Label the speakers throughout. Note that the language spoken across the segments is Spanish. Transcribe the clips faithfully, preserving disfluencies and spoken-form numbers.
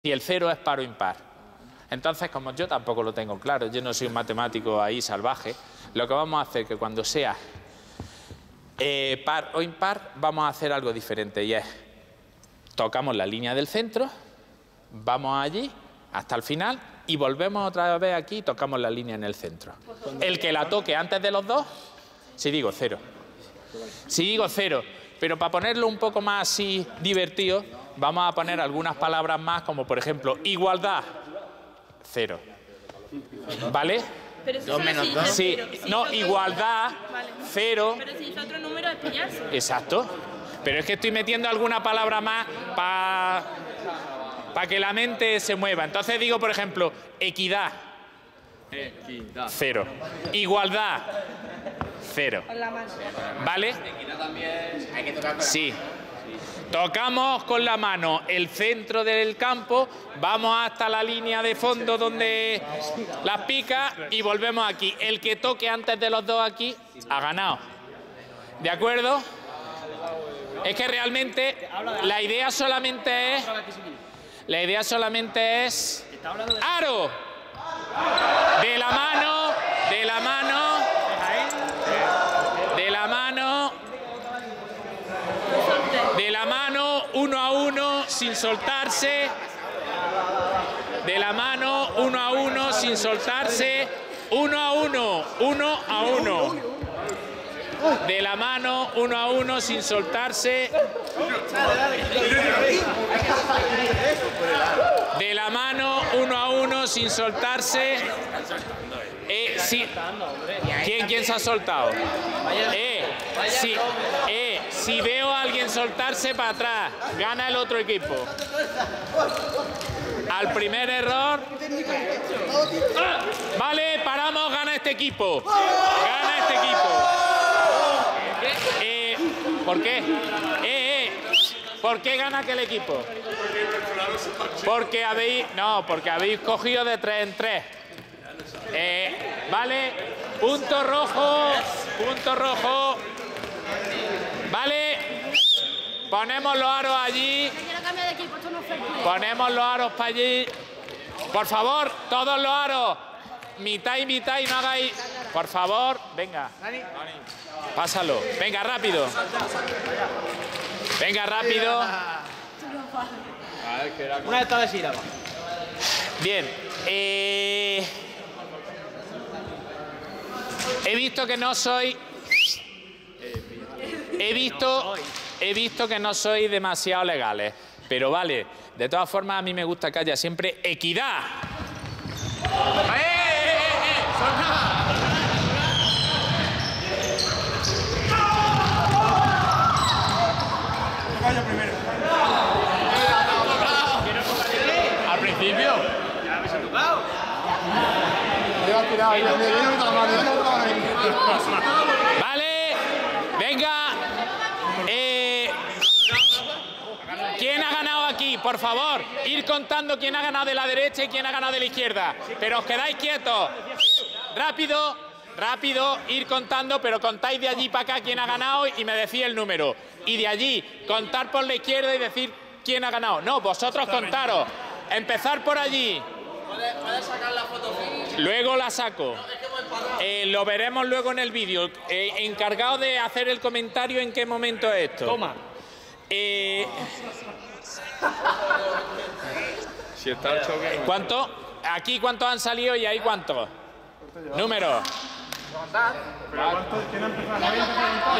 Speaker 1: si el cero es par o impar. Entonces, como yo tampoco lo tengo claro, yo no soy un matemático ahí salvaje, lo que vamos a hacer es que cuando sea eh, par o impar, vamos a hacer algo diferente, y es, tocamos la línea del centro, vamos allí hasta el final y volvemos otra vez aquí y tocamos la línea en el centro. El que la toque antes de los dos, si digo cero. Si digo cero, pero para ponerlo un poco más así divertido, vamos a poner algunas palabras más, como por ejemplo, igualdad, cero. ¿Vale?
Speaker 2: Pero si
Speaker 1: dos menos dos. Sí, si no, otro... igualdad, vale. Cero.
Speaker 2: Pero si dice otro número es pillarse.
Speaker 1: Exacto. Pero es que estoy metiendo alguna palabra más para pa que la mente se mueva. Entonces digo, por ejemplo, equidad. Equidad. Cero. Igualdad. Cero. ¿Vale?
Speaker 3: Equidad también hay que tocar con la
Speaker 1: sí. Tocamos con la mano el centro del campo, vamos hasta la línea de fondo donde las pica y volvemos aquí. El que toque antes de los dos aquí ha ganado. ¿De acuerdo? Es que realmente la idea solamente es... La idea solamente es... ¡Aro! De la mano, de la mano, de la mano... De la mano, uno a uno, sin soltarse. De la mano, uno a uno, sin soltarse. Uno a uno, uno a uno. De la mano, uno a uno, sin soltarse. De la mano, uno a uno, sin soltarse. Eh, sí. ¿Quién, quién se ha soltado? Eh, sí, eh, si veo a alguien soltarse para atrás, gana el otro equipo. Al primer error. Vale, paramos, gana este equipo. Gana este equipo. Eh, ¿Por qué? Eh, eh, ¿por qué gana aquel equipo? Porque habéis. No, porque habéis cogido de tres en tres. Eh, vale, punto rojo, punto rojo, vale, ponemos los aros allí, ponemos los aros para allí, por favor, todos los aros, mitad y mitad y no hagáis, por favor, venga, pásalo, venga, rápido, venga, rápido,
Speaker 3: una de estas de sílaba.
Speaker 1: Bien, eh... He visto que no soy... He visto, he visto que no soy demasiado legales. Pero vale, de todas formas a mí me gusta que haya siempre equidad. ¡Eh, eh, eh, eh!
Speaker 4: Vaya primero.
Speaker 1: Al principio.
Speaker 3: ¿Ya habéis tocado?
Speaker 1: Vale, venga. Eh, ¿Quién ha ganado aquí? Por favor, ir contando quién ha ganado de la derecha y quién ha ganado de la izquierda. Pero os quedáis quietos. Rápido, rápido, ir contando, pero contáis de allí para acá quién ha ganado y me decís el número. Y de allí, contar por la izquierda y decir quién ha ganado. No, vosotros contaros. Empezar por allí.
Speaker 3: ¿Puedes sacar la foto?
Speaker 1: Luego la saco. Eh, lo veremos luego en el vídeo. Eh, encargado de hacer el comentario en qué momento es esto.
Speaker 3: Toma.
Speaker 1: Eh,
Speaker 4: Si está el choque.
Speaker 1: ¿Cuánto? Aquí cuántos han salido y ahí cuántos. Número.
Speaker 4: ¿Quién ha empezado?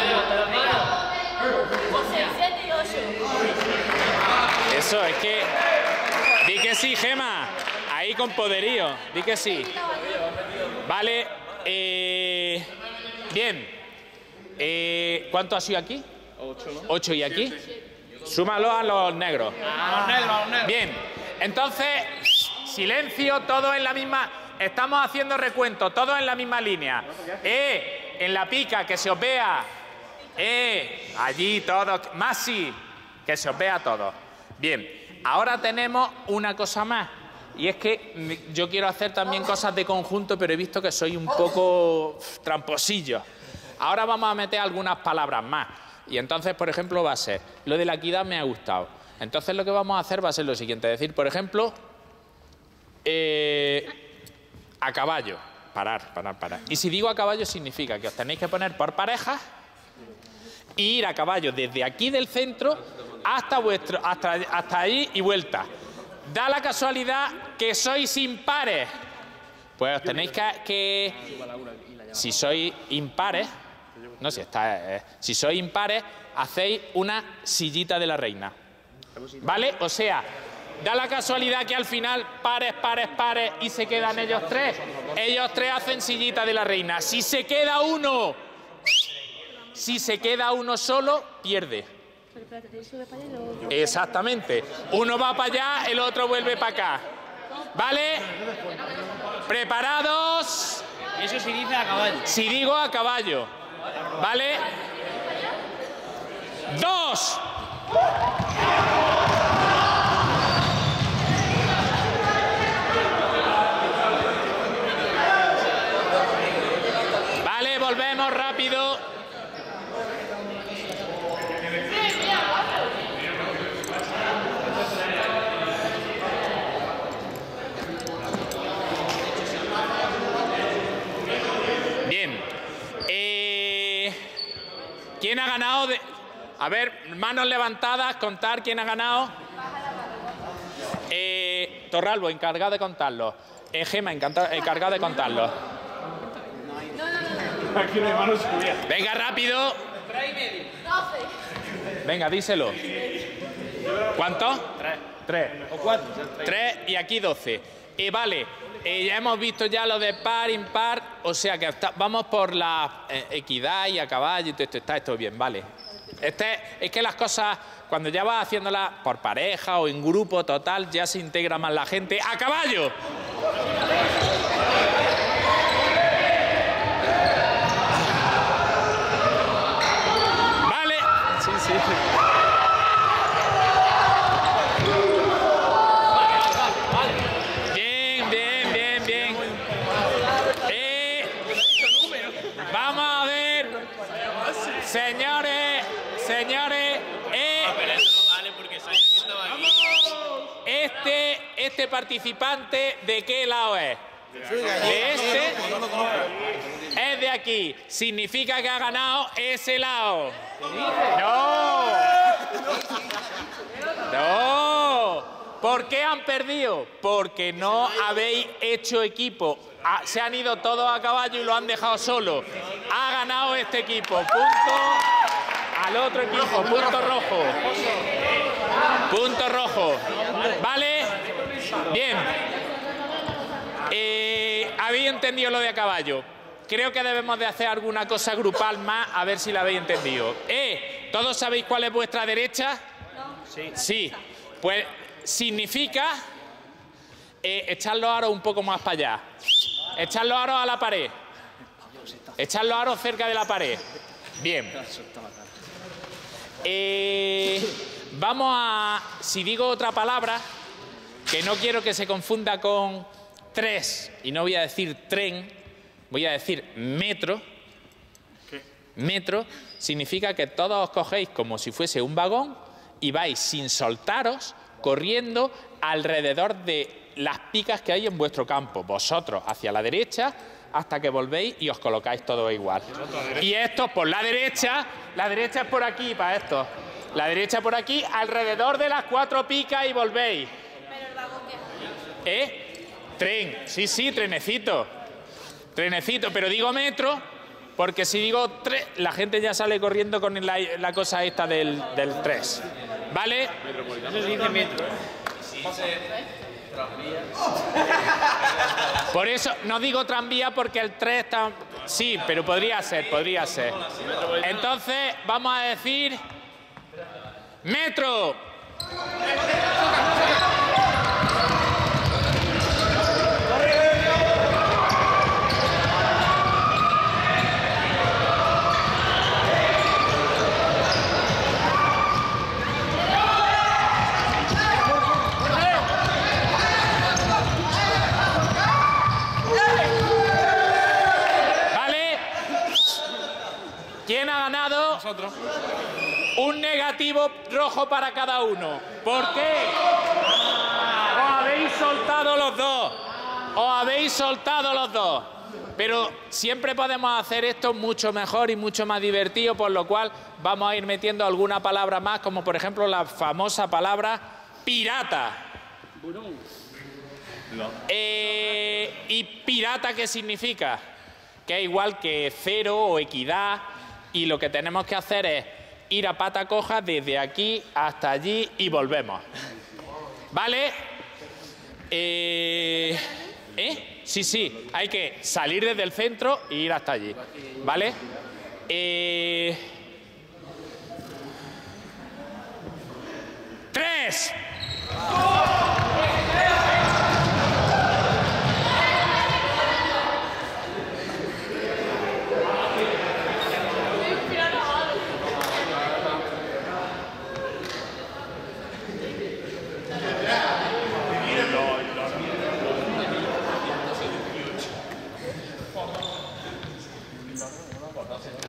Speaker 2: siete y ocho.
Speaker 1: Eso, es que... Di que sí, Gema. Ahí con poderío. Di que sí. Vale. Eh, bien. Eh, ¿Cuánto ha sido aquí?
Speaker 4: Ocho, ¿no?
Speaker 1: Ocho. ¿Y aquí? Súmalo a los negros.
Speaker 3: A los negros, a los negros.
Speaker 1: Bien. Entonces, silencio, todos en la misma... Estamos haciendo recuento, todos en la misma línea. Eh, en la pica, que se os vea. Eh, allí todos. Masi, que se os vea todos. Bien. Ahora tenemos una cosa más, y es que yo quiero hacer también cosas de conjunto, pero he visto que soy un poco tramposillo. Ahora vamos a meter algunas palabras más, y entonces, por ejemplo, va a ser, lo de la equidad me ha gustado. Entonces lo que vamos a hacer va a ser lo siguiente. Es decir, por ejemplo, eh, a caballo. Parar, parar, parar. Y si digo a caballo significa que os tenéis que poner por parejas e ir a caballo desde aquí del centro hasta, vuestro, hasta, hasta ahí y vuelta. Da la casualidad que sois impares. Pues os tenéis que... que si sois impares... No, si está... Eh, si sois impares, hacéis una sillita de la reina. ¿Vale? O sea, da la casualidad que al final pares, pares, pares y se quedan ellos tres. Ellos tres hacen sillita de la reina. Si se queda uno... Si se queda uno solo, pierde. Exactamente. Uno va para allá, el otro vuelve para acá. ¿Vale? ¿Preparados?
Speaker 3: Eso se dice a caballo.
Speaker 1: Si digo a caballo. ¿Vale? ¡Dos! Vale, volvemos rápido. Bien. Eh, ¿Quién ha ganado? De... A ver, manos levantadas, contar quién ha ganado. Eh, Torralbo, encargado de contarlo. Eh, Gema, encargado de contarlo. Venga, rápido. Venga, díselo. ¿Cuánto?
Speaker 3: Tres.
Speaker 1: Tres.
Speaker 3: O cuatro.
Speaker 1: Tres y aquí doce. Eh, vale, eh, ya hemos visto ya lo de par, impar, o sea que está, vamos por la eh, equidad y a caballo y todo esto. Está esto bien, vale. Este, es que las cosas, cuando ya vas haciéndolas por pareja o en grupo total, ya se integra más la gente. ¡A caballo! Vale. Sí, sí. Bien, bien, bien, bien. Eh, vamos a ver, señores. Señores, eh, este, este participante, ¿de qué lado es? De este. Es de aquí. Significa que ha ganado ese lado. No. No. ¿Por qué han perdido? Porque no habéis hecho equipo. Ah, se han ido todos a caballo y lo han dejado solo. Ha ganado este equipo. Punto. Al otro equipo, punto rojo. Punto rojo. ¿Vale? Bien. Eh, ¿Habéis entendido lo de a caballo? Creo que debemos de hacer alguna cosa grupal más, a ver si la habéis entendido. Eh, ¿todos sabéis cuál es vuestra derecha? Sí. Sí. Pues significa eh, echar los aros un poco más para allá. Echar los aros a la pared. Echar los aros cerca de la pared. Bien. Eh, vamos a... Si digo otra palabra, que no quiero que se confunda con tres, y no voy a decir tren, voy a decir metro.
Speaker 4: ¿Qué?
Speaker 1: Metro significa que todos os cogéis como si fuese un vagón y vais sin soltaros, corriendo alrededor de las picas que hay en vuestro campo. Vosotros hacia la derecha, hasta que volvéis y os colocáis todos igual. Y esto por la derecha, la derecha es por aquí para esto. La derecha por aquí, alrededor de las cuatro picas y volvéis.
Speaker 2: Pero el vagón que...
Speaker 1: ¿Eh? Tren, sí, sí, trenecito. Trenecito, pero digo metro, porque si digo tres, la gente ya sale corriendo con la, la cosa esta del, del tres. ¿Vale?
Speaker 3: Eso se dice metro.
Speaker 1: Por eso no digo tranvía porque el tres está... Sí, pero podría ser, podría ser. Entonces vamos a decir... ¡Metro! ¿Quién ha ganado?
Speaker 4: Nosotros.
Speaker 1: Un negativo rojo para cada uno. ¿Por qué? Os habéis soltado los dos. Os habéis soltado los dos. Pero siempre podemos hacer esto mucho mejor y mucho más divertido, por lo cual vamos a ir metiendo alguna palabra más, como por ejemplo la famosa palabra pirata.
Speaker 4: No.
Speaker 1: Eh, ¿Y pirata qué significa? Que es igual que cero o equidad, y lo que tenemos que hacer es ir a pata coja desde aquí hasta allí y volvemos. ¿Vale? Eh, ¿eh? Sí, sí, hay que salir desde el centro e ir hasta allí. ¿Vale? Eh, tres.